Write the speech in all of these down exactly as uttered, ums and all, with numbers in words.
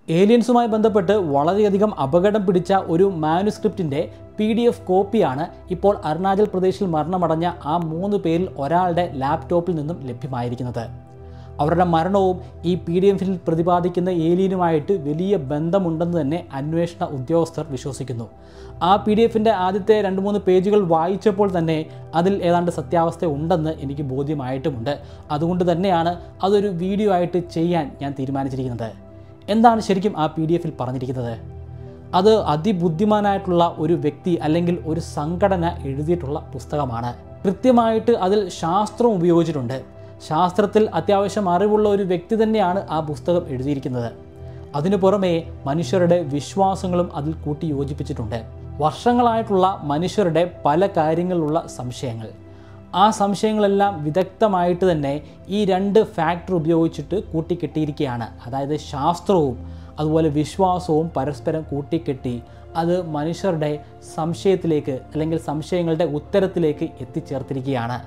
ഏലിയൻസുമായി ബന്ധപ്പെട്ട് വളരെയധികം അപകടം പിടിച്ച ഒരു മാനുസ്ക്രിപ്റ്റിൻ്റെ പി ഡി എഫ് കോപ്പിയാണ് ഇപ്പോൾ അരുണാചൽ പ്രദേശിൽ മരണമടഞ്ഞ ആ മൂന്ന് പേരിൽ ഒരാളുടെ ലാപ്ടോപ്പിൽ നിന്നും ലഭ്യമായിരിക്കുന്നത്. അവരുടെ മരണവും ഈ പി ഡി എഫിൽ പ്രതിപാദിക്കുന്ന ഏലിയനുമായിട്ട് വലിയ ബന്ധമുണ്ടെന്ന് തന്നെ അന്വേഷണ ഉദ്യോഗസ്ഥർ വിശ്വസിക്കുന്നു. ആ പി ഡി എഫിൻ്റെ ആദ്യത്തെ രണ്ട് മൂന്ന് പേജുകൾ വായിച്ചപ്പോൾ തന്നെ അതിൽ ഏതാണ്ട് സത്യാവസ്ഥ ഉണ്ടെന്ന് എനിക്ക് ബോധ്യമായിട്ടുമുണ്ട്. അതുകൊണ്ട് തന്നെയാണ് അതൊരു വീഡിയോ ആയിട്ട് ചെയ്യാൻ ഞാൻ തീരുമാനിച്ചിരിക്കുന്നത്. എന്താണ് ശരിക്കും ആ പി ഡി എഫിൽ പറഞ്ഞിരിക്കുന്നത്? അത് അതിബുദ്ധിമാനായിട്ടുള്ള ഒരു വ്യക്തി അല്ലെങ്കിൽ ഒരു സംഘടന എഴുതിയിട്ടുള്ള പുസ്തകമാണ്. കൃത്യമായിട്ട് അതിൽ ശാസ്ത്രം ഉപയോഗിച്ചിട്ടുണ്ട്. ശാസ്ത്രത്തിൽ അത്യാവശ്യം അറിവുള്ള ഒരു വ്യക്തി തന്നെയാണ് ആ പുസ്തകം എഴുതിയിരിക്കുന്നത്. അതിനു പുറമെ മനുഷ്യരുടെ വിശ്വാസങ്ങളും അതിൽ കൂട്ടി യോജിപ്പിച്ചിട്ടുണ്ട്. വർഷങ്ങളായിട്ടുള്ള മനുഷ്യരുടെ പല കാര്യങ്ങളിലുള്ള സംശയങ്ങൾ, ആ സംശയങ്ങളെല്ലാം വിദഗ്ധമായിട്ട് തന്നെ ഈ രണ്ട് ഫാക്ടർ ഉപയോഗിച്ചിട്ട് കൂട്ടിക്കെട്ടിയിരിക്കുകയാണ്. അതായത് ശാസ്ത്രവും അതുപോലെ വിശ്വാസവും പരസ്പരം കൂട്ടിക്കെട്ടി അത് മനുഷ്യരുടെ സംശയത്തിലേക്ക് അല്ലെങ്കിൽ സംശയങ്ങളുടെ ഉത്തരത്തിലേക്ക് എത്തിച്ചേർത്തിരിക്കുകയാണ്.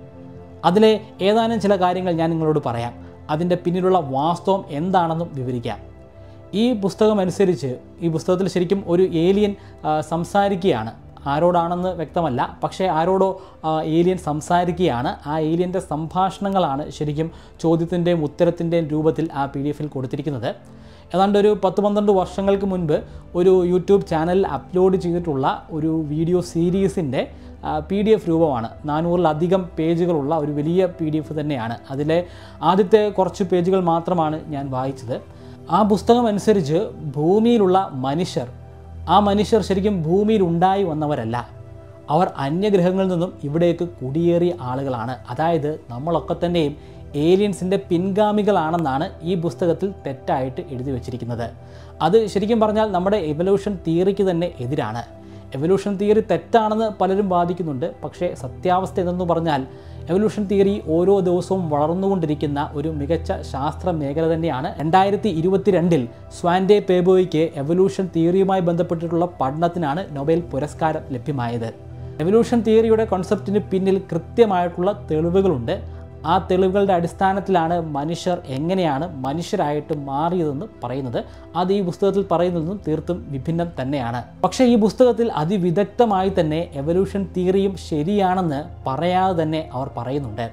അതിലെ ഏതാനും ചില കാര്യങ്ങൾ ഞാൻ നിങ്ങളോട് പറയാം. അതിൻ്റെ പിന്നിലുള്ള വാസ്തവം എന്താണെന്നും വിവരിക്കാം. ഈ പുസ്തകം അനുസരിച്ച് ഈ പുസ്തകത്തിൽ ശരിക്കും ഒരു ഏലിയൻ സംസാരിക്കുകയാണ്. ആരോടാണെന്ന് വ്യക്തമല്ല, പക്ഷേ ആരോടോ ഏലിയൻ സംസാരിക്കുകയാണ്. ആ ഏലിയൻ്റെ സംഭാഷണങ്ങളാണ് ശരിക്കും ചോദ്യത്തിൻ്റെയും ഉത്തരത്തിൻ്റെയും രൂപത്തിൽ ആ പി ഡി എഫിൽ കൊടുത്തിരിക്കുന്നത്. ഏതാണ്ട് ഒരു പത്ത് പന്ത്രണ്ട് വർഷങ്ങൾക്ക് മുൻപ് ഒരു യൂട്യൂബ് ചാനലിൽ അപ്ലോഡ് ചെയ്തിട്ടുള്ള ഒരു വീഡിയോ സീരീസിൻ്റെ പി ഡി എഫ് രൂപമാണ്. നാനൂറിലധികം പേജുകളുള്ള ഒരു വലിയ പി ഡി എഫ് തന്നെയാണ്. അതിലെ ആദ്യത്തെ കുറച്ച് പേജുകൾ മാത്രമാണ് ഞാൻ വായിച്ചത്. ആ പുസ്തകം അനുസരിച്ച് ഭൂമിയിലുള്ള മനുഷ്യർ ആ മനുഷ്യർ ശരിക്കും ഭൂമിയിൽ ഉണ്ടായി വന്നവരല്ല. അവർ അന്യഗ്രഹങ്ങളിൽ നിന്നും ഇവിടേക്ക് കുടിയേറിയ ആളുകളാണ്. അതായത് നമ്മളൊക്കെ തന്നെയും ഏലിയൻസിൻ്റെ പിൻഗാമികളാണെന്നാണ് ഈ പുസ്തകത്തിൽ തെറ്റായിട്ട് എഴുതി വച്ചിരിക്കുന്നത്. അത് ശരിക്കും പറഞ്ഞാൽ നമ്മുടെ എവല്യൂഷൻ തിയറിക്ക് തന്നെ എതിരാണ്. എവല്യൂഷൻ തിയറി തെറ്റാണെന്ന് പലരും വാദിക്കുന്നുണ്ട്. പക്ഷേ സത്യാവസ്ഥ എന്തെന്ന് പറഞ്ഞാൽ എവല്യൂഷൻ തിയറി ഓരോ ദിവസവും വളർന്നുകൊണ്ടിരിക്കുന്ന ഒരു മികച്ച ശാസ്ത്ര മേഖല തന്നെയാണ്. രണ്ടായിരത്തി ഇരുപത്തി രണ്ടിൽ സ്വാൻഡെ പേബോയ്ക്ക് എവല്യൂഷൻ തിയറിയുമായി ബന്ധപ്പെട്ടിട്ടുള്ള പഠനത്തിനാണ് നൊബേൽ പുരസ്കാരം ലഭ്യമായത്. എവല്യൂഷൻ തിയറിയുടെ കോൺസെപ്റ്റിന് പിന്നിൽ കൃത്യമായിട്ടുള്ള തെളിവുകളുണ്ട്. ആ തെളിവുകളുടെ അടിസ്ഥാനത്തിലാണ് മനുഷ്യർ എങ്ങനെയാണ് മനുഷ്യരായിട്ട് മാറിയതെന്ന് പറയുന്നത്. അത് ഈ പുസ്തകത്തിൽ പറയുന്നതെന്നും തീർത്തും വിഭിന്നം തന്നെയാണ്. പക്ഷേ ഈ പുസ്തകത്തിൽ അതിവിദഗ്ധമായി തന്നെ എവല്യൂഷൻ തിയറിയും ശരിയാണെന്ന് പറയാതെ തന്നെ അവർ പറയുന്നുണ്ട്.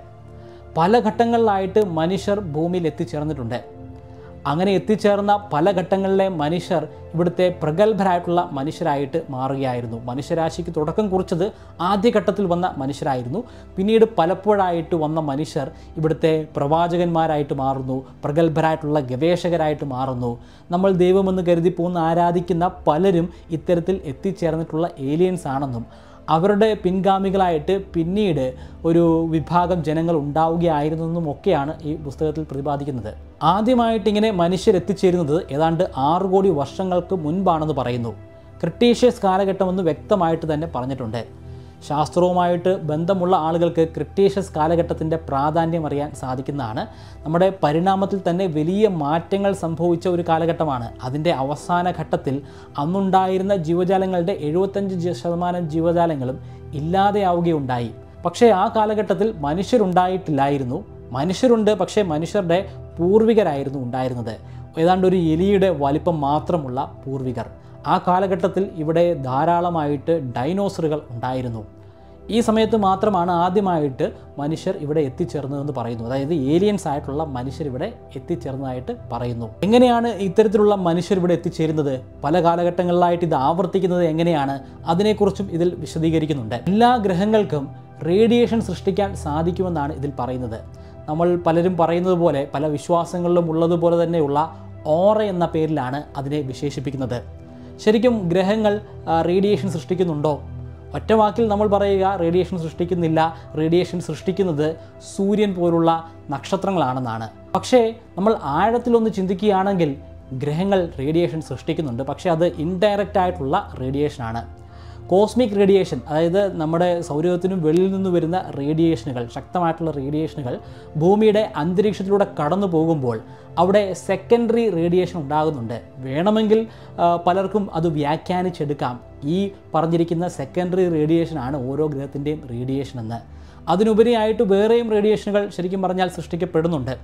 പല ഘട്ടങ്ങളിലായിട്ട് മനുഷ്യർ ഭൂമിയിൽ എത്തിച്ചേർന്നിട്ടുണ്ട്. അങ്ങനെ എത്തിച്ചേർന്ന പല ഘട്ടങ്ങളിലെ മനുഷ്യർ ഇവിടുത്തെ പ്രഗത്ഭരായിട്ടുള്ള മനുഷ്യരായിട്ട് മാറുകയായിരുന്നു. മനുഷ്യരാശിക്ക് തുടക്കം കുറിച്ചത് ആദ്യഘട്ടത്തിൽ വന്ന മനുഷ്യരായിരുന്നു. പിന്നീട് പലപ്പോഴായിട്ട് വന്ന മനുഷ്യർ ഇവിടുത്തെ പ്രവാചകന്മാരായിട്ട് മാറുന്നു, പ്രഗത്ഭരായിട്ടുള്ള ഗവേഷകരായിട്ട് മാറുന്നു. നമ്മൾ ദൈവമെന്ന് കരുതി പോന്ന് ആരാധിക്കുന്ന പലരും ഇത്തരത്തിൽ എത്തിച്ചേർന്നിട്ടുള്ള ഏലിയൻസ് ആണെന്നും അവരുടെ പിൻഗാമികളായിട്ട് പിന്നീട് ഒരു വിഭാഗം ജനങ്ങൾ ഉണ്ടാവുകയായിരുന്നെന്നും ഒക്കെയാണ് ഈ പുസ്തകത്തിൽ പ്രതിപാദിക്കുന്നത്. ആദ്യമായിട്ട് ഇങ്ങനെ മനുഷ്യരെത്തിച്ചേരുന്നത് ഏതാണ്ട് ആറ് കോടി വർഷങ്ങൾക്ക് മുൻപാണെന്ന് പറയുന്നു. ക്രിട്ടീഷ്യസ് കാലഘട്ടമെന്ന് വ്യക്തമായിട്ട് തന്നെ പറഞ്ഞിട്ടുണ്ട്. ശാസ്ത്രവുമായിട്ട് ബന്ധമുള്ള ആളുകൾക്ക് ക്രിട്ടീഷ്യസ് കാലഘട്ടത്തിൻ്റെ പ്രാധാന്യം അറിയാൻ സാധിക്കുന്നതാണ്. നമ്മുടെ പരിണാമത്തിൽ തന്നെ വലിയ മാറ്റങ്ങൾ സംഭവിച്ച ഒരു കാലഘട്ടമാണ്. അതിൻ്റെ അവസാന ഘട്ടത്തിൽ അന്നുണ്ടായിരുന്ന ജീവജാലങ്ങളുടെ എഴുപത്തഞ്ച് ശതമാനം ജീവജാലങ്ങളും ഇല്ലാതെയാവുകയുണ്ടായി. പക്ഷേ ആ കാലഘട്ടത്തിൽ മനുഷ്യരുണ്ടായിട്ടില്ലായിരുന്നു. മനുഷ്യരുണ്ട്, പക്ഷേ മനുഷ്യരുടെ പൂർവികരായിരുന്നു ഉണ്ടായിരുന്നത്. ഏതാണ്ട് ഒരു എലിയുടെ വലിപ്പം മാത്രമുള്ള പൂർവികർ. ആ കാലഘട്ടത്തിൽ ഇവിടെ ധാരാളമായിട്ട് ഡൈനോസറുകൾ ഉണ്ടായിരുന്നു. ഈ സമയത്ത് മാത്രമാണ് ആദ്യമായിട്ട് മനുഷ്യർ ഇവിടെ എത്തിച്ചേർന്നതെന്ന് പറയുന്നു. അതായത് ഏലിയൻസ് ആയിട്ടുള്ള മനുഷ്യർ ഇവിടെ എത്തിച്ചേർന്നതായിട്ട് പറയുന്നു. എങ്ങനെയാണ് ഇത്തരത്തിലുള്ള മനുഷ്യർ ഇവിടെ എത്തിച്ചേരുന്നത്? പല കാലഘട്ടങ്ങളിലായിട്ട് ഇത് ആവർത്തിക്കുന്നത് എങ്ങനെയാണ്? അതിനെക്കുറിച്ചും ഇതിൽ വിശദീകരിക്കുന്നുണ്ട്. എല്ലാ ഗ്രഹങ്ങൾക്കും റേഡിയേഷൻ സൃഷ്ടിക്കാൻ സാധിക്കുമെന്നാണ് ഇതിൽ പറയുന്നത്. നമ്മൾ പലരും പറയുന്നത് പോലെ, പല വിശ്വാസങ്ങളിലും ഉള്ളതുപോലെ തന്നെയുള്ള ഓറ എന്ന പേരിലാണ് അതിനെ വിശേഷിപ്പിക്കുന്നത്. ശരിക്കും ഗ്രഹങ്ങൾ റേഡിയേഷൻ സൃഷ്ടിക്കുന്നുണ്ടോ? ഒറ്റ വാക്കിൽ നമ്മൾ പറയുക റേഡിയേഷൻ സൃഷ്ടിക്കുന്നില്ല. റേഡിയേഷൻ സൃഷ്ടിക്കുന്നത് സൂര്യൻ പോലുള്ള നക്ഷത്രങ്ങളാണെന്നാണ്. പക്ഷേ നമ്മൾ ആഴത്തിലൊന്ന് ചിന്തിക്കുകയാണെങ്കിൽ ഗ്രഹങ്ങൾ റേഡിയേഷൻ സൃഷ്ടിക്കുന്നുണ്ട്. പക്ഷേ അത് ഇൻഡയറക്റ്റ് ആയിട്ടുള്ള റേഡിയേഷനാണ്. കോസ്മിക് റേഡിയേഷൻ, അതായത് നമ്മുടെ സൗരയൂഥത്തിനും വെളിയിൽ നിന്ന് വരുന്ന റേഡിയേഷനുകൾ, ശക്തമായിട്ടുള്ള റേഡിയേഷനുകൾ ഭൂമിയുടെ അന്തരീക്ഷത്തിലൂടെ കടന്നു പോകുമ്പോൾ അവിടെ സെക്കൻഡറി റേഡിയേഷൻ ഉണ്ടാകുന്നുണ്ട്. വേണമെങ്കിൽ പലർക്കും അത് വ്യാഖ്യാനിച്ചെടുക്കാം. ഈ പറഞ്ഞിരിക്കുന്ന സെക്കൻഡറി റേഡിയേഷനാണ് ഓരോ ഗ്രഹത്തിൻ്റെയും റേഡിയേഷൻ എന്ന്. അതിനുപരിയായിട്ട് വേറെയും റേഡിയേഷനുകൾ ശരിക്കും പറഞ്ഞാൽ സൃഷ്ടിക്കപ്പെടുന്നുണ്ട്.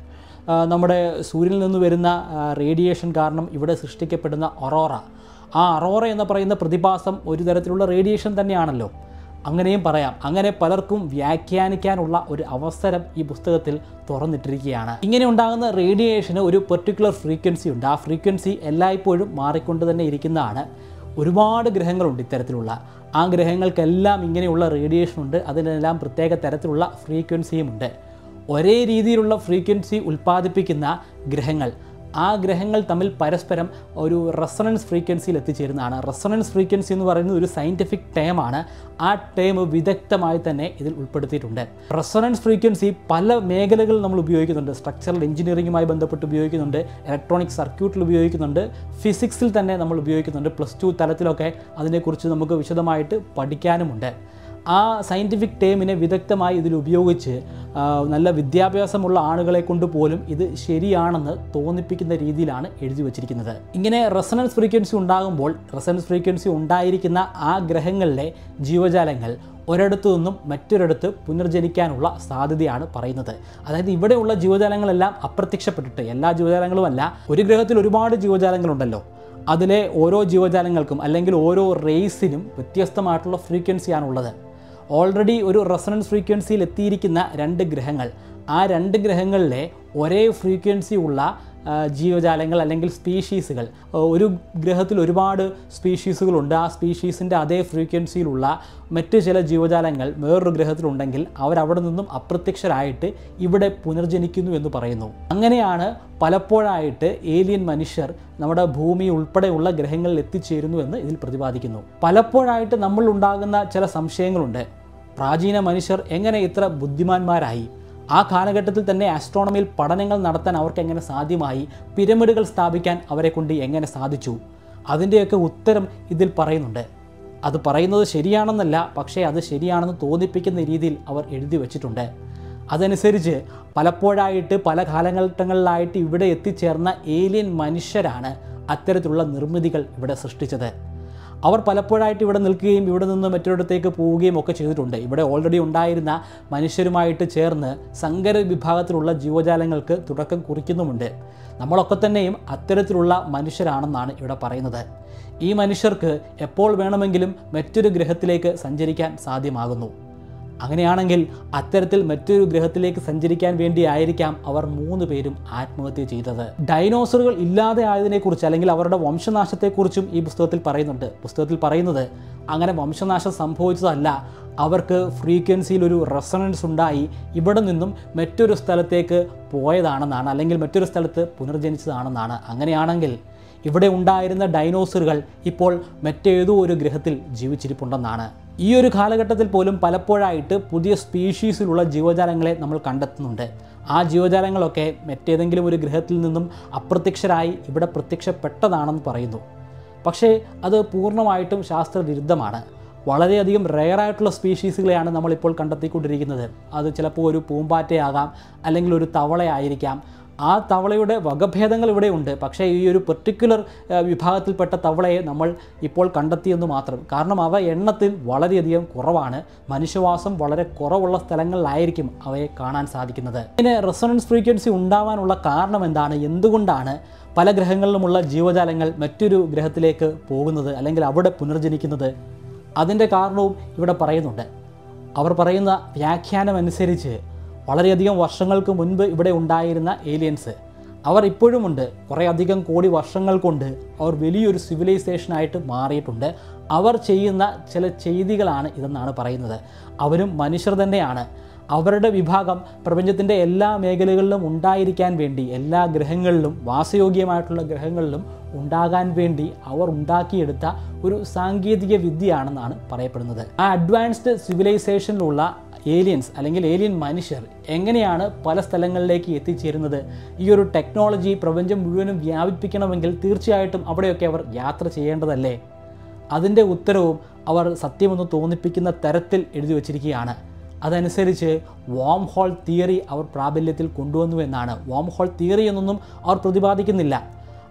നമ്മുടെ സൂര്യനിൽ നിന്ന് വരുന്ന റേഡിയേഷൻ കാരണം ഇവിടെ സൃഷ്ടിക്കപ്പെടുന്ന ഒറോറ, ആ അറോറ എന്ന് പറയുന്ന പ്രതിഭാസം ഒരു തരത്തിലുള്ള റേഡിയേഷൻ തന്നെയാണല്ലോ, അങ്ങനെയും പറയാം. അങ്ങനെ പലർക്കും വ്യാഖ്യാനിക്കാനുള്ള ഒരു അവസരം ഈ പുസ്തകത്തിൽ തുറന്നിട്ടിരിക്കുകയാണ്. ഇങ്ങനെ ഉണ്ടാകുന്ന റേഡിയേഷന് ഒരു പെർട്ടിക്കുലർ ഫ്രീക്വൻസി ഉണ്ട്. ആ ഫ്രീക്വൻസി എല്ലായ്പ്പോഴും മാറിക്കൊണ്ട് തന്നെ ഇരിക്കുന്നതാണ്. ഒരുപാട് ഗ്രഹങ്ങളുണ്ട് ഇത്തരത്തിലുള്ള. ആ ഗ്രഹങ്ങൾക്കെല്ലാം ഇങ്ങനെയുള്ള റേഡിയേഷൻ ഉണ്ട്. അതിനെല്ലാം പ്രത്യേക തരത്തിലുള്ള ഫ്രീക്വൻസിയുമുണ്ട്. ഒരേ രീതിയിലുള്ള ഫ്രീക്വൻസി ഉൽപ്പാദിപ്പിക്കുന്ന ഗ്രഹങ്ങൾ, ആ ഗ്രഹങ്ങൾ തമ്മിൽ പരസ്പരം ഒരു റെസൊണൻസ് ഫ്രീക്വൻസിയിൽ എത്തിച്ചേരുന്നതാണ്. റെസൊണൻസ് ഫ്രീക്വൻസി എന്ന് പറയുന്നത് ഒരു സയൻറ്റിഫിക് ടേമാണ്. ആ ടേം വിദഗ്ധമായി തന്നെ ഇതിൽ ഉൾപ്പെടുത്തിയിട്ടുണ്ട്. റെസൊണൻസ് ഫ്രീക്വൻസി പല മേഖലകളിൽ നമ്മൾ ഉപയോഗിക്കുന്നുണ്ട്. സ്ട്രക്ചറൽ എഞ്ചിനീയറിംഗുമായി ബന്ധപ്പെട്ട് ഉപയോഗിക്കുന്നുണ്ട്, ഇലക്ട്രോണിക് സർക്യൂട്ടിൽ ഉപയോഗിക്കുന്നുണ്ട്, ഫിസിക്സിൽ തന്നെ നമ്മൾ ഉപയോഗിക്കുന്നുണ്ട്. പ്ലസ് ടു തലത്തിലൊക്കെ അതിനെക്കുറിച്ച് നമുക്ക് വിശദമായിട്ട് പഠിക്കാനുമുണ്ട്. ആ സയൻറ്റിഫിക് ടേമിനെ വിദഗ്ധമായി ഇതിൽ ഉപയോഗിച്ച് നല്ല വിദ്യാഭ്യാസമുള്ള ആളുകളെ കൊണ്ട് പോലും ഇത് ശരിയാണെന്ന് തോന്നിപ്പിക്കുന്ന രീതിയിലാണ് എഴുതി വച്ചിരിക്കുന്നത്. ഇങ്ങനെ റെസൊണൻസ് ഫ്രീക്വൻസി ഉണ്ടാകുമ്പോൾ റെസൊണൻസ് ഫ്രീക്വൻസി ഉണ്ടായിരിക്കുന്ന ആ ഗ്രഹങ്ങളിലെ ജീവജാലങ്ങൾ ഒരിടത്തു നിന്നും മറ്റൊരിടത്ത് പുനർജനിക്കാനുള്ള സാധ്യതയാണ് പറയുന്നത്. അതായത് ഇവിടെയുള്ള ജീവജാലങ്ങളെല്ലാം അപ്രത്യക്ഷപ്പെട്ടിട്ട്, എല്ലാ ജീവജാലങ്ങളുമല്ല, ഒരു ഗ്രഹത്തിൽ ഒരുപാട് ജീവജാലങ്ങളുണ്ടല്ലോ, അതിലെ ഓരോ ജീവജാലങ്ങൾക്കും അല്ലെങ്കിൽ ഓരോ റേസിനും വ്യത്യസ്തമായിട്ടുള്ള ഫ്രീക്വൻസിയാണുള്ളത്. ഓൾറെഡി ഒരു റെസൊണൻസ് ഫ്രീക്വൻസിയിൽ എത്തിയിരിക്കുന്ന രണ്ട് ഗ്രഹങ്ങൾ, ആ രണ്ട് ഗ്രഹങ്ങളിലെ ഒരേ ഫ്രീക്വൻസി ഉള്ള ജീവജാലങ്ങൾ അല്ലെങ്കിൽ സ്പീഷീസുകൾ, ഒരു ഗ്രഹത്തിൽ ഒരുപാട് സ്പീഷീസുകളുണ്ട്. ആ സ്പീഷീസിൻ്റെ അതേ ഫ്രീക്വൻസിയിലുള്ള മറ്റ് ചില ജീവജാലങ്ങൾ വേറൊരു ഗ്രഹത്തിലുണ്ടെങ്കിൽ അവരവിടെ നിന്നും അപ്രത്യക്ഷരായിട്ട് ഇവിടെ പുനർജനിക്കുന്നു എന്ന് പറയുന്നു. അങ്ങനെയാണ് പലപ്പോഴായിട്ട് ഏലിയൻ മനുഷ്യർ നമ്മുടെ ഭൂമി ഉൾപ്പെടെയുള്ള ഗ്രഹങ്ങളിൽ എത്തിച്ചേരുന്നു എന്ന് ഇതിൽ പ്രതിപാദിക്കുന്നു. പലപ്പോഴായിട്ട് നമ്മൾ ഉണ്ടാകുന്ന ചില സംശയങ്ങളുണ്ട്. പ്രാചീന മനുഷ്യർ എങ്ങനെ ഇത്ര ബുദ്ധിമാന്മാരായി? ആ കാലഘട്ടത്തിൽ തന്നെ ആസ്ട്രോണമിയിൽ പഠനങ്ങൾ നടത്താൻ അവർക്ക് എങ്ങനെ സാധ്യമായി? പിരമിഡുകൾ സ്ഥാപിക്കാൻ അവരെ കൊണ്ട് എങ്ങനെ സാധിച്ചു? അതിൻ്റെയൊക്കെ ഉത്തരം ഇതിൽ പറയുന്നുണ്ട്. അത് പറയുന്നത് ശരിയാണെന്നല്ല, പക്ഷേ അത് ശരിയാണെന്ന് തോന്നിപ്പിക്കുന്ന രീതിയിൽ അവർ എഴുതി വച്ചിട്ടുണ്ട്. അതനുസരിച്ച് പലപ്പോഴായിട്ട് പല കാലഘട്ടങ്ങളിലായിട്ട് ഇവിടെ എത്തിച്ചേർന്ന ഏലിയൻ മനുഷ്യരാണ് അത്തരത്തിലുള്ള നിർമ്മിതികൾ ഇവിടെ സൃഷ്ടിച്ചത്. അവർ പലപ്പോഴായിട്ട് ഇവിടെ നിൽക്കുകയും ഇവിടെ നിന്ന് മറ്റൊരിടത്തേക്ക് പോവുകയും ഒക്കെ ചെയ്തിട്ടുണ്ട്. ഇവിടെ ഓൾറെഡി ഉണ്ടായിരുന്ന മനുഷ്യരുമായിട്ട് ചേർന്ന് സങ്കര വിഭാഗത്തിലുള്ള ജീവജാലങ്ങൾക്ക് തുടക്കം കുറിക്കുന്നുമുണ്ട്. നമ്മളൊക്കെ തന്നെയും അത്തരത്തിലുള്ള മനുഷ്യരാണെന്നാണ് ഇവിടെ പറയുന്നത്. ഈ മനുഷ്യർക്ക് എപ്പോൾ വേണമെങ്കിലും മറ്റൊരു ഗ്രഹത്തിലേക്ക് സഞ്ചരിക്കാൻ സാധ്യമാകുന്നു. അങ്ങനെയാണെങ്കിൽ അത്തരത്തിൽ മറ്റൊരു ഗ്രഹത്തിലേക്ക് സഞ്ചരിക്കാൻ വേണ്ടിയായിരിക്കാം അവർ മൂന്ന് പേരും ആത്മഹത്യ ചെയ്തത്. ഡൈനോസറുകൾ ഇല്ലാതെ ആയതിനെക്കുറിച്ച് അല്ലെങ്കിൽ അവരുടെ വംശനാശത്തെക്കുറിച്ചും ഈ പുസ്തകത്തിൽ പറയുന്നുണ്ട്. പുസ്തകത്തിൽ പറയുന്നത് അങ്ങനെ വംശനാശം സംഭവിച്ചതല്ല, അവർക്ക് ഫ്രീക്വൻസിയിൽ ഒരു റെസൊണൻസ് ഉണ്ടായി ഇവിടെ നിന്നും മറ്റൊരു സ്ഥലത്തേക്ക് പോയതാണെന്നാണ്, അല്ലെങ്കിൽ മറ്റൊരു സ്ഥലത്ത് പുനർജനിച്ചതാണെന്നാണ്. അങ്ങനെയാണെങ്കിൽ ഇവിടെ ഉണ്ടായിരുന്ന ഡൈനോസറുകൾ ഇപ്പോൾ മറ്റേതോ ഒരു ഗ്രഹത്തിൽ ജീവിച്ചിരിപ്പുണ്ടെന്നാണ്. ഈ ഒരു കാലഘട്ടത്തിൽ പോലും പലപ്പോഴായിട്ട് പുതിയ സ്പീഷീസിലുള്ള ജീവജാലങ്ങളെ നമ്മൾ കണ്ടെത്തുന്നുണ്ട്. ആ ജീവജാലങ്ങളൊക്കെ മറ്റേതെങ്കിലും ഒരു ഗ്രഹത്തിൽ നിന്നും അപ്രത്യക്ഷരായി ഇവിടെ പ്രത്യക്ഷപ്പെട്ടതാണെന്ന് പറയുന്നു. പക്ഷേ അത് പൂർണ്ണമായിട്ടും ശാസ്ത്രവിരുദ്ധമാണ്. വളരെയധികം റെയറായിട്ടുള്ള സ്പീഷീസുകളെയാണ് നമ്മളിപ്പോൾ കണ്ടെത്തിക്കൊണ്ടിരിക്കുന്നത്. അത് ചിലപ്പോൾ ഒരു പൂമ്പാറ്റയാകാം, അല്ലെങ്കിൽ ഒരു തവളയായിരിക്കാം. ആ തവളയുടെ വകഭേദങ്ങൾ ഇവിടെയുണ്ട്. പക്ഷേ ഈ ഒരു പെർട്ടിക്കുലർ വിഭാഗത്തിൽപ്പെട്ട തവളയെ നമ്മൾ ഇപ്പോൾ കണ്ടെത്തിയെന്ന് മാത്രം. കാരണം അവ എണ്ണത്തിൽ വളരെയധികം കുറവാണ്. മനുഷ്യവാസം വളരെ കുറവുള്ള സ്ഥലങ്ങളിലായിരിക്കും അവയെ കാണാൻ സാധിക്കുന്നത്. ഇങ്ങനെ റെസൊണൻസ് ഫ്രീക്വൻസി ഉണ്ടാവാനുള്ള കാരണം എന്താണ്? എന്തുകൊണ്ടാണ് പല ഗ്രഹങ്ങളിലുമുള്ള ജീവജാലങ്ങൾ മറ്റൊരു ഗ്രഹത്തിലേക്ക് പോകുന്നത് അല്ലെങ്കിൽ അവിടെ പുനർജനിക്കുന്നത്? അതിൻ്റെ കാരണവും ഇവിടെ പറയുന്നുണ്ട്. അവർ പറയുന്ന വ്യാഖ്യാനം അനുസരിച്ച് വളരെയധികം വർഷങ്ങൾക്ക് മുൻപ് ഇവിടെ ഉണ്ടായിരുന്ന ഏലിയൻസ് അവർ ഇപ്പോഴുമുണ്ട്. കുറേയധികം കോടി വർഷങ്ങൾ കൊണ്ട് അവർ വലിയൊരു സിവിലൈസേഷനായിട്ട് മാറിയിട്ടുണ്ട്. അവർ ചെയ്യുന്ന ചില ചെയ്തികളാണ് ഇതെന്നാണ് പറയുന്നത്. അവരും മനുഷ്യർ തന്നെയാണ്. അവരുടെ വിഭാഗം പ്രപഞ്ചത്തിൻ്റെ എല്ലാ മേഖലകളിലും ഉണ്ടായിരിക്കാൻ വേണ്ടി, എല്ലാ ഗ്രഹങ്ങളിലും വാസയോഗ്യമായിട്ടുള്ള ഗ്രഹങ്ങളിലും ഉണ്ടാകാൻ വേണ്ടി അവർ ഉണ്ടാക്കിയെടുത്ത ഒരു സാങ്കേതിക വിദ്യയാണെന്നാണ് പറയപ്പെടുന്നത്. ആ അഡ്വാൻസ്ഡ് സിവിലൈസേഷനിലുള്ള ഏലിയൻസ് അല്ലെങ്കിൽ ഏലിയൻ മനുഷ്യർ എങ്ങനെയാണ് പല സ്ഥലങ്ങളിലേക്ക് എത്തിച്ചേരുന്നത്? ഈ ഒരു ടെക്നോളജി പ്രപഞ്ചം മുഴുവനും വ്യാപിപ്പിക്കണമെങ്കിൽ തീർച്ചയായിട്ടും അവിടെയൊക്കെ അവർ യാത്ര ചെയ്യേണ്ടതല്ലേ? അതിൻ്റെ ഉത്തരവും അവർ സത്യമെന്ന് തോന്നിപ്പിക്കുന്ന തരത്തിൽ എഴുതി വച്ചിരിക്കുകയാണ്. അതനുസരിച്ച് വാം ഹോൾ തിയറി അവർ പ്രാബല്യത്തിൽ കൊണ്ടുവന്നു എന്നാണ്. വാം ഹോൾ തിയറി എന്നൊന്നും അവർ പ്രതിപാദിക്കുന്നില്ല.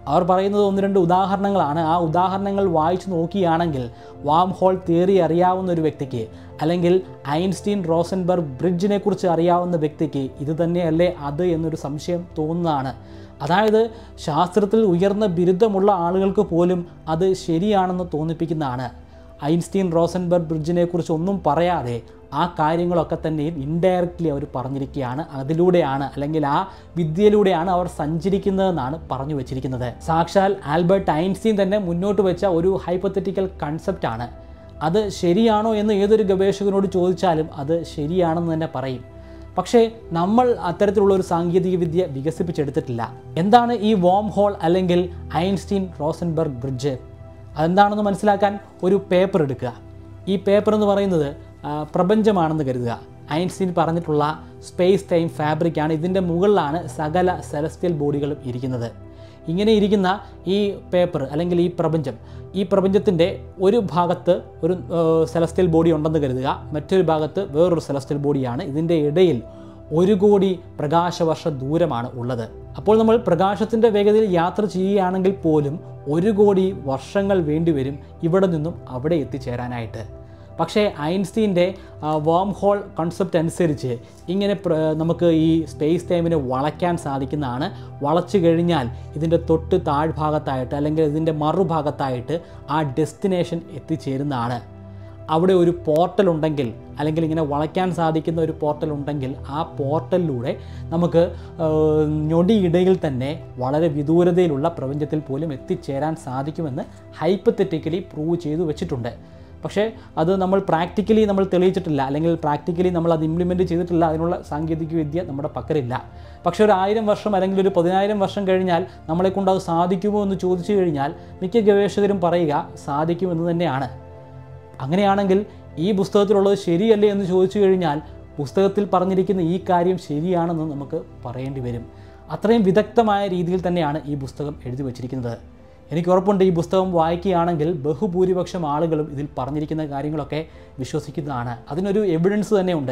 അവർ പറയുന്നത് ഒന്ന് രണ്ട് ഉദാഹരണങ്ങളാണ്. ആ ഉദാഹരണങ്ങൾ വായിച്ചു നോക്കുകയാണെങ്കിൽ വാം ഹോൾ തിയറി അറിയാവുന്ന ഒരു വ്യക്തിക്ക്, അല്ലെങ്കിൽ ഐൻസ്റ്റീൻ റോസൻബർഗ് ബ്രിഡ്ജിനെ കുറിച്ച് അറിയാവുന്ന വ്യക്തിക്ക് ഇത് തന്നെയല്ലേ അത് എന്നൊരു സംശയം തോന്നുന്നതാണ്. അതായത് ശാസ്ത്രത്തിൽ ഉയർന്ന ബിരുദമുള്ള ആളുകൾക്ക് പോലും അത് ശരിയാണെന്ന് തോന്നിപ്പിക്കുന്നതാണ്. ഐൻസ്റ്റീൻ റോസൻബർഗ് ബ്രിഡ്ജിനെ കുറിച്ച് ഒന്നും പറയാതെ ആ കാര്യങ്ങളൊക്കെ തന്നെയും ഇൻഡയറക്റ്റ്ലി അവർ പറഞ്ഞിരിക്കുകയാണ്. അതിലൂടെയാണ്, അല്ലെങ്കിൽ ആ വിദ്യയിലൂടെയാണ് അവർ സഞ്ചരിക്കുന്നതെന്നാണ് പറഞ്ഞു വച്ചിരിക്കുന്നത്. സാക്ഷാൽ ആൽബർട്ട് ഐൻസ്റ്റീൻ തന്നെ മുന്നോട്ട് വെച്ച ഒരു ഹൈപ്പോത്തറ്റിക്കൽ കൺസെപ്റ്റാണ്. അത് ശരിയാണോ എന്ന് ഏതൊരു ഗവേഷകനോട് ചോദിച്ചാലും അത് ശരിയാണെന്ന് തന്നെ പറയും. പക്ഷേ നമ്മൾ അത്തരത്തിലുള്ള ഒരു സാങ്കേതിക വിദ്യ വികസിപ്പിച്ചെടുത്തിട്ടില്ല. എന്താണ് ഈ വോം ഹോൾ അല്ലെങ്കിൽ ഐൻസ്റ്റീൻ റോസൻബർഗ് ബ്രിഡ്ജ്? അതെന്താണെന്ന് മനസ്സിലാക്കാൻ ഒരു പേപ്പർ എടുക്കുക. ഈ പേപ്പർ എന്ന് പറയുന്നത് പ്രപഞ്ചമാണെന്ന് കരുതുക. ഐൻസ്റ്റീൻ പറഞ്ഞിട്ടുള്ള സ്പേസ് ടൈം ഫാബ്രിക്കാണ്. ഇതിൻ്റെ മുകളിലാണ് സകല സെലസ്റ്റിയൽ ബോഡികളും ഇരിക്കുന്നത്. ഇങ്ങനെ ഇരിക്കുന്ന ഈ പേപ്പർ അല്ലെങ്കിൽ ഈ പ്രപഞ്ചം, ഈ പ്രപഞ്ചത്തിൻ്റെ ഒരു ഭാഗത്ത് ഒരു സെലസ്റ്റിയൽ ബോഡി ഉണ്ടെന്ന് കരുതുക, മറ്റൊരു ഭാഗത്ത് വേറൊരു സെലസ്റ്റിയൽ ബോഡിയാണ്. ഇതിൻ്റെ ഇടയിൽ ഒരു കോടി പ്രകാശവർഷ ദൂരമാണ് ഉള്ളത്. അപ്പോൾ നമ്മൾ പ്രകാശത്തിൻ്റെ വേഗതയിൽ യാത്ര ചെയ്യുകയാണെങ്കിൽ പോലും ഒരു കോടി വർഷങ്ങൾ വേണ്ടിവരും ഇവിടെ നിന്നും അവിടെ എത്തിച്ചേരാനായിട്ട്. പക്ഷേ ഐൻസ്റ്റീൻ്റെ വോം ഹോൾ കൺസെപ്റ്റ് അനുസരിച്ച് ഇങ്ങനെ നമുക്ക് ഈ സ്പേസ് ടൈമിനെ വളയ്ക്കാൻ സാധിക്കുന്നതാണ്. വളച്ചു കഴിഞ്ഞാൽ ഇതിൻ്റെ തൊട്ട് താഴ്ഭാഗത്തായിട്ട് അല്ലെങ്കിൽ ഇതിൻ്റെ മറുഭാഗത്തായിട്ട് ആ ഡെസ്റ്റിനേഷൻ എത്തിച്ചേരുന്നതാണ്. അവിടെ ഒരു പോർട്ടൽ ഉണ്ടെങ്കിൽ, അല്ലെങ്കിൽ ഇങ്ങനെ വളയ്ക്കാൻ സാധിക്കുന്ന ഒരു പോർട്ടൽ ഉണ്ടെങ്കിൽ ആ പോർട്ടലിലൂടെ നമുക്ക് ഞൊടിയിടയിൽ തന്നെ വളരെ വിദൂരതയിലുള്ള പ്രപഞ്ചത്തിൽ പോലും എത്തിച്ചേരാൻ സാധിക്കുമെന്ന് ഹൈപ്പത്തറ്റിക്കലി പ്രൂവ് ചെയ്തു വെച്ചിട്ടുണ്ട്. പക്ഷേ അത് നമ്മൾ പ്രാക്ടിക്കലി നമ്മൾ തെളിയിച്ചിട്ടില്ല, അല്ലെങ്കിൽ പ്രാക്ടിക്കലി നമ്മൾ അത് ഇംപ്ലിമെൻറ്റ് ചെയ്തിട്ടില്ല. അതിനുള്ള സാങ്കേതിക വിദ്യ നമ്മുടെ പക്കലില്ല. പക്ഷേ ഒരു ആയിരം വർഷം അല്ലെങ്കിൽ ഒരു പതിനായിരം വർഷം കഴിഞ്ഞാൽ നമ്മളെക്കൊണ്ട് അത് സാധിക്കുമോ എന്ന് ചോദിച്ചു കഴിഞ്ഞാൽ മിക്ക ഗവേഷകരും പറയുക സാധിക്കുമെന്ന് തന്നെയാണ്. അങ്ങനെയാണെങ്കിൽ ഈ പുസ്തകത്തിലുള്ളത് ശരിയല്ലേ എന്ന് ചോദിച്ചു കഴിഞ്ഞാൽ പുസ്തകത്തിൽ പറഞ്ഞിരിക്കുന്ന ഈ കാര്യം ശരിയാണെന്ന് നമുക്ക് പറയേണ്ടി വരും. അത്രയും വിദഗ്ധമായ രീതിയിൽ തന്നെയാണ് ഈ പുസ്തകം എഴുതി വച്ചിരിക്കുന്നത്. എനിക്ക് ഉറപ്പുണ്ട് ഈ പുസ്തകം വായിക്കുകയാണെങ്കിൽ ബഹുഭൂരിപക്ഷം ആളുകളും ഇതിൽ പറഞ്ഞിരിക്കുന്ന കാര്യങ്ങളൊക്കെ വിശ്വസിക്കുന്നതാണ്. അതിനൊരു എവിഡൻസ് തന്നെയുണ്ട്.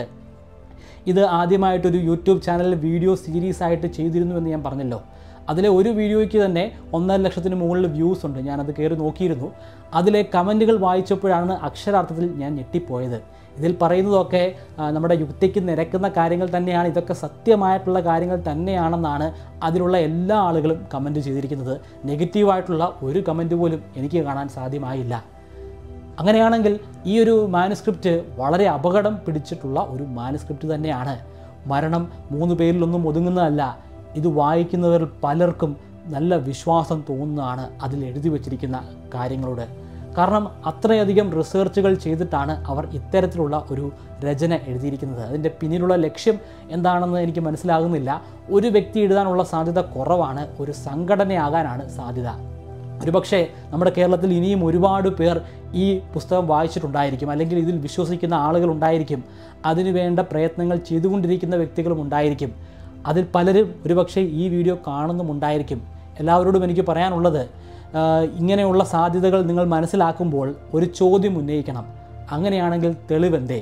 ഇത് ആദ്യമായിട്ടൊരു യൂട്യൂബ് ചാനലിൽ വീഡിയോ സീരീസ് ആയിട്ട് ചെയ്തിരുന്നുവെന്ന് ഞാൻ പറഞ്ഞല്ലോ. അതിലെ ഒരു വീഡിയോയ്ക്ക് തന്നെ ഒന്നര ലക്ഷത്തിന് മുകളിൽ വ്യൂസ് ഉണ്ട്. ഞാനത് കയറി നോക്കിയിരുന്നു. അതിലെ കമൻറ്റുകൾ വായിച്ചപ്പോഴാണ് അക്ഷരാർത്ഥത്തിൽ ഞാൻ ഞെട്ടിപ്പോയത്. ഇതിൽ പറയുന്നതൊക്കെ നമ്മുടെ യുക്തിക്ക് നിരക്കുന്ന കാര്യങ്ങൾ തന്നെയാണ്, ഇതൊക്കെ സത്യമായിട്ടുള്ള കാര്യങ്ങൾ തന്നെയാണെന്നാണ് അതിലുള്ള എല്ലാ ആളുകളും കമൻറ്റ് ചെയ്തിരിക്കുന്നത്. നെഗറ്റീവായിട്ടുള്ള ഒരു കമൻറ്റ് പോലും എനിക്ക് കാണാൻ സാധ്യമായില്ല. അങ്ങനെയാണെങ്കിൽ ഈ ഒരു മാനുസ്ക്രിപ്റ്റ് വളരെ അപകടം പിടിച്ചിട്ടുള്ള ഒരു മാനുസ്ക്രിപ്റ്റ് തന്നെയാണ്. മരണം മൂന്ന് പേരിലൊന്നും ഒതുങ്ങുന്നതല്ല. ഇത് വായിക്കുന്നവരിൽ പലർക്കും നല്ല വിശ്വാസം തോന്നുന്നതാണ് അതിൽ എഴുതി വച്ചിരിക്കുന്ന കാര്യങ്ങളോട്. കാരണം അത്രയധികം റിസർച്ചുകൾ ചെയ്തിട്ടാണ് അവർ ഇത്തരത്തിലുള്ള ഒരു രചന എഴുതിയിരിക്കുന്നത്. അതിൻ്റെ പിന്നിലുള്ള ലക്ഷ്യം എന്താണെന്ന് എനിക്ക് മനസ്സിലാകുന്നില്ല. ഒരു വ്യക്തി എഴുതാനുള്ള സാധ്യത കുറവാണ്, ഒരു സംഘടനയാകാനാണ് സാധ്യത. ഒരുപക്ഷെ നമ്മുടെ കേരളത്തിൽ ഇനിയും ഒരുപാട് പേർ ഈ പുസ്തകം വായിച്ചിട്ടുണ്ടായിരിക്കും, അല്ലെങ്കിൽ ഇതിൽ വിശ്വസിക്കുന്ന ആളുകളുണ്ടായിരിക്കും. അതിനു വേണ്ട പ്രയത്നങ്ങൾ ചെയ്തുകൊണ്ടിരിക്കുന്ന വ്യക്തികളും ഉണ്ടായിരിക്കും. അതിൽ പലരും ഒരുപക്ഷെ ഈ വീഡിയോ കാണുന്നുമുണ്ടായിരിക്കും. എല്ലാവരോടും എനിക്ക് പറയാനുള്ളത്, ഇങ്ങനെയുള്ള സാധ്യതകൾ നിങ്ങൾ മനസ്സിലാക്കുമ്പോൾ ഒരു ചോദ്യം ഉന്നയിക്കണം. അങ്ങനെയാണെങ്കിൽ തെളിവെന്തേ?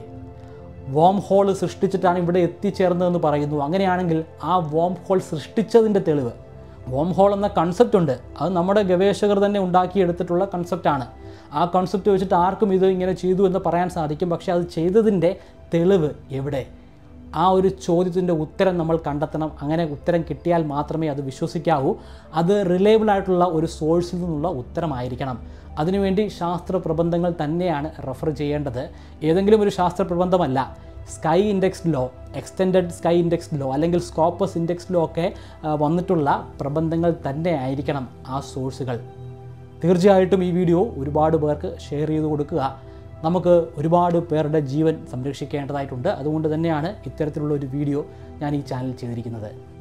വോം ഹോൾ സൃഷ്ടിച്ചിട്ടാണ് ഇവിടെ എത്തിച്ചേർന്നതെന്ന് പറയുന്നു. അങ്ങനെയാണെങ്കിൽ ആ വോം ഹോൾ സൃഷ്ടിച്ചതിൻ്റെ തെളിവ്? വോം ഹോൾ എന്ന കൺസെപ്റ്റ് ഉണ്ട്, അത് നമ്മുടെ ഗവേഷകർ തന്നെ ഉണ്ടാക്കിയെടുത്തിട്ടുള്ള കൺസെപ്റ്റാണ്. ആ കൺസെപ്റ്റ് വെച്ചിട്ട് ആർക്കും ഇത് ഇങ്ങനെ ചെയ്തു എന്ന് പറയാൻ സാധിക്കും. പക്ഷേ അത് ചെയ്തതിൻ്റെ തെളിവ് എവിടെ? ആ ഒരു ചോദ്യത്തിൻ്റെ ഉത്തരം നമ്മൾ കണ്ടെത്തണം. അങ്ങനെ ഉത്തരം കിട്ടിയാൽ മാത്രമേ അത് വിശ്വസിക്കാവൂ. അത് റിലയബിൾ ആയിട്ടുള്ള ഒരു സോഴ്സിൽ നിന്നുള്ള ഉത്തരമായിരിക്കണം. അതിനുവേണ്ടി ശാസ്ത്ര പ്രബന്ധങ്ങൾ തന്നെയാണ് റെഫർ ചെയ്യേണ്ടത്. ഏതെങ്കിലും ഒരു ശാസ്ത്ര പ്രബന്ധമല്ല. സ്കൈ ഇൻഡെക്സ് ലോ, എക്സ്റ്റെൻഡഡ് സ്കൈ ഇൻഡെക്സ് ലോ അല്ലെങ്കിൽ സ്കോപ്പസ് ഇൻഡെക്സ് ലോ ഒക്കെ വന്നിട്ടുള്ള പ്രബന്ധങ്ങൾ തന്നെ ആയിരിക്കണം ആ സോഴ്സുകൾ. തീർച്ചയായിട്ടും ഈ വീഡിയോ ഒരുപാട് പേർക്ക് ഷെയർ ചെയ്ത് കൊടുക്കുക. നമുക്ക് ഒരുപാട് പേരുടെ ജീവൻ സംരക്ഷിക്കേണ്ടതായിട്ടുണ്ട്. അതുകൊണ്ട് തന്നെയാണ് ഇത്തരത്തിലുള്ള ഒരു വീഡിയോ ഞാൻ ഈ ചാനൽ ചെയ്തിരിക്കുന്നത്.